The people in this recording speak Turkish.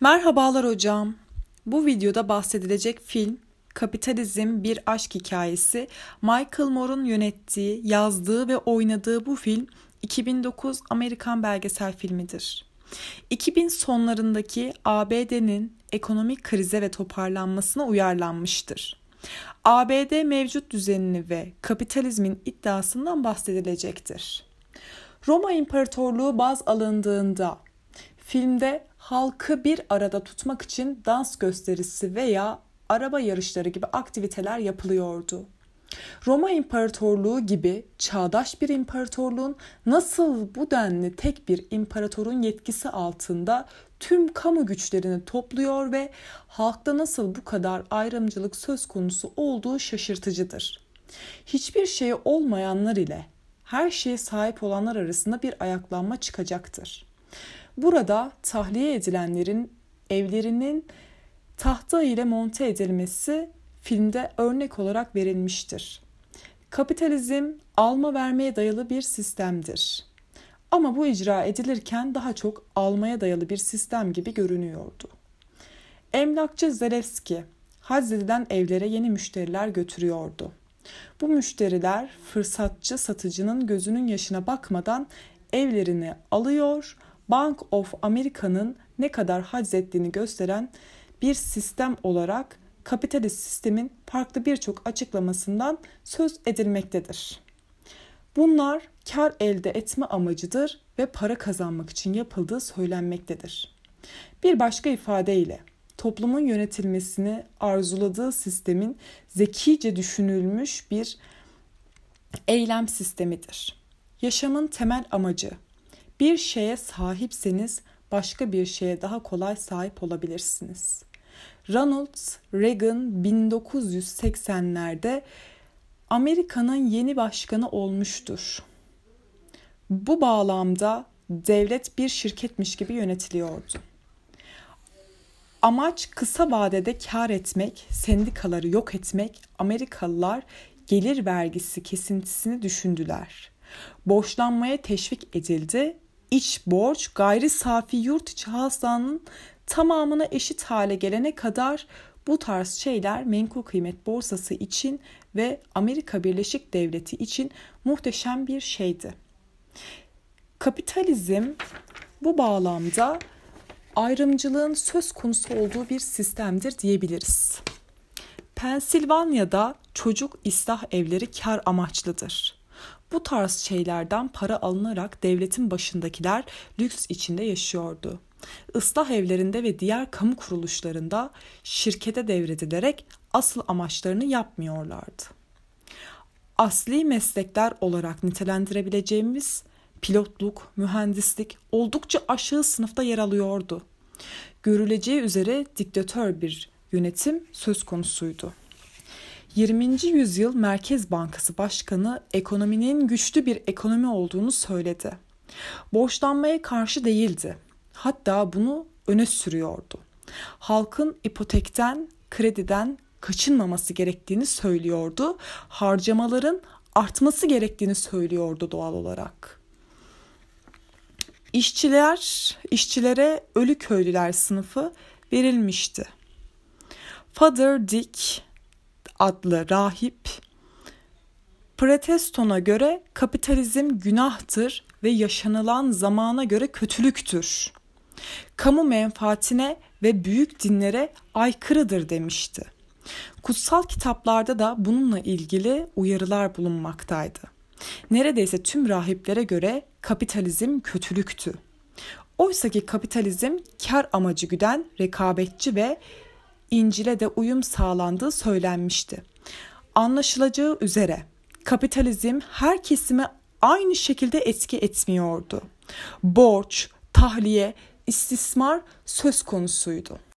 Merhabalar hocam. Bu videoda bahsedilecek film Kapitalizm Bir Aşk Hikayesi. Michael Moore'un yönettiği, yazdığı ve oynadığı bu film 2009 Amerikan belgesel filmidir. 2000 sonlarındaki ABD'nin ekonomik krize ve toparlanmasına uyarlanmıştır. ABD mevcut düzenini ve kapitalizmin iddiasından bahsedilecektir. Roma İmparatorluğu baz alındığında filmde halkı bir arada tutmak için dans gösterisi veya araba yarışları gibi aktiviteler yapılıyordu. Roma İmparatorluğu gibi çağdaş bir imparatorluğun nasıl bu denli tek bir imparatorun yetkisi altında tüm kamu güçlerini topluyor ve halkta nasıl bu kadar ayrımcılık söz konusu olduğu şaşırtıcıdır. Hiçbir şeyi olmayanlar ile her şeye sahip olanlar arasında bir ayaklanma çıkacaktır. Burada tahliye edilenlerin evlerinin tahta ile monte edilmesi filmde örnek olarak verilmiştir. Kapitalizm alma vermeye dayalı bir sistemdir. Ama bu icra edilirken daha çok almaya dayalı bir sistem gibi görünüyordu. Emlakçı Zalewski haczedilen evlere yeni müşteriler götürüyordu. Bu müşteriler fırsatçı satıcının gözünün yaşına bakmadan evlerini alıyor, Bank of America'nın ne kadar haczettiğini gösteren bir sistem olarak kapitalist sistemin farklı birçok açıklamasından söz edilmektedir. Bunlar kar elde etme amacıdır ve para kazanmak için yapıldığı söylenmektedir. Bir başka ifadeyle toplumun yönetilmesini arzuladığı sistemin zekice düşünülmüş bir eylem sistemidir. Yaşamın temel amacı, bir şeye sahipseniz başka bir şeye daha kolay sahip olabilirsiniz. Ronald Reagan 1980'lerde Amerika'nın yeni başkanı olmuştur. Bu bağlamda devlet bir şirketmiş gibi yönetiliyordu. Amaç kısa vadede kar etmek, sendikaları yok etmek. Amerikalılar gelir vergisi kesintisini düşündüler. Borçlanmaya teşvik edildi. İç borç gayri safi yurt içi hasılanın tamamına eşit hale gelene kadar bu tarz şeyler menkul kıymet borsası için ve Amerika Birleşik Devleti için muhteşem bir şeydi. Kapitalizm bu bağlamda ayrımcılığın söz konusu olduğu bir sistemdir diyebiliriz. Pensilvanya'da çocuk ıslah evleri kar amaçlıdır. Bu tarz şeylerden para alınarak devletin başındakiler lüks içinde yaşıyordu. Islah evlerinde ve diğer kamu kuruluşlarında şirkete devredilerek asıl amaçlarını yapmıyorlardı. Asli meslekler olarak nitelendirebileceğimiz pilotluk, mühendislik oldukça aşağı sınıfta yer alıyordu. Görüleceği üzere diktatör bir yönetim söz konusuydu. 20. yüzyıl Merkez Bankası Başkanı ekonominin güçlü bir ekonomi olduğunu söyledi. Borçlanmaya karşı değildi. Hatta bunu öne sürüyordu. Halkın ipotekten, krediden kaçınmaması gerektiğini söylüyordu. Harcamaların artması gerektiğini söylüyordu doğal olarak. İşçilere ölü köylüler sınıfı verilmişti. Father Dick adlı rahip, Preteston'a göre kapitalizm günahtır ve yaşanılan zamana göre kötülüktür. Kamu menfaatine ve büyük dinlere aykırıdır demişti. Kutsal kitaplarda da bununla ilgili uyarılar bulunmaktaydı. Neredeyse tüm rahiplere göre kapitalizm kötülüktü. Oysaki kapitalizm kar amacı güden, rekabetçi ve İncil'e de uyum sağlandığı söylenmişti. Anlaşılacağı üzere kapitalizm her kesime aynı şekilde etki etmiyordu. Borç, tahliye, istismar söz konusuydu.